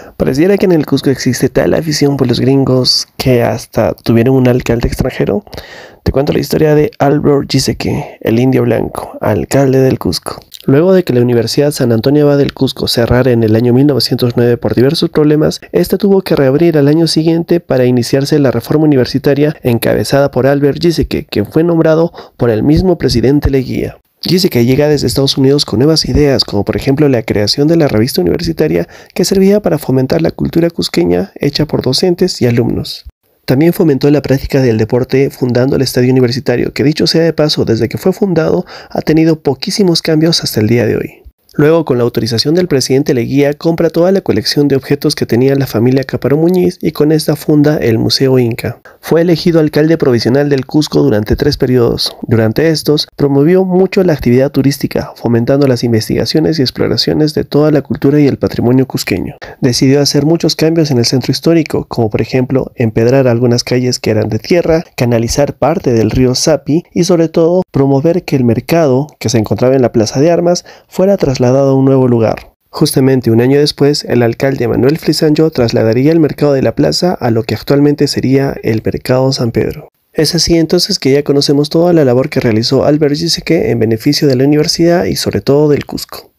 Pareciera que en el Cusco existe tal afición por los gringos que hasta tuvieron un alcalde extranjero. Te cuento la historia de Albert Giesecke, el indio blanco, alcalde del Cusco. Luego de que la Universidad San Antonio Abad del Cusco cerrara en el año 1909 por diversos problemas, esta tuvo que reabrir al año siguiente para iniciarse la reforma universitaria encabezada por Albert Giesecke, quien fue nombrado por el mismo presidente Leguía. Giesecke llega desde Estados Unidos con nuevas ideas, como por ejemplo la creación de la revista universitaria que servía para fomentar la cultura cusqueña hecha por docentes y alumnos. También fomentó la práctica del deporte fundando el Estadio Universitario, que dicho sea de paso, desde que fue fundado ha tenido poquísimos cambios hasta el día de hoy. Luego, con la autorización del presidente Leguía, compra toda la colección de objetos que tenía la familia Cáparo Muñiz y con esta funda el Museo Inca. Fue elegido alcalde provisional del Cusco durante 3 periodos. Durante estos, promovió mucho la actividad turística, fomentando las investigaciones y exploraciones de toda la cultura y el patrimonio cusqueño. Decidió hacer muchos cambios en el centro histórico, como por ejemplo, empedrar algunas calles que eran de tierra, canalizar parte del río Sapi y sobre todo, promover que el mercado, que se encontraba en la Plaza de Armas, fuera trasladado a un nuevo lugar. Justamente un año después, el alcalde Manuel Frisanyo trasladaría el mercado de la plaza a lo que actualmente sería el Mercado San Pedro. Es así entonces que ya conocemos toda la labor que realizó Albert Giesecke en beneficio de la universidad y sobre todo del Cusco.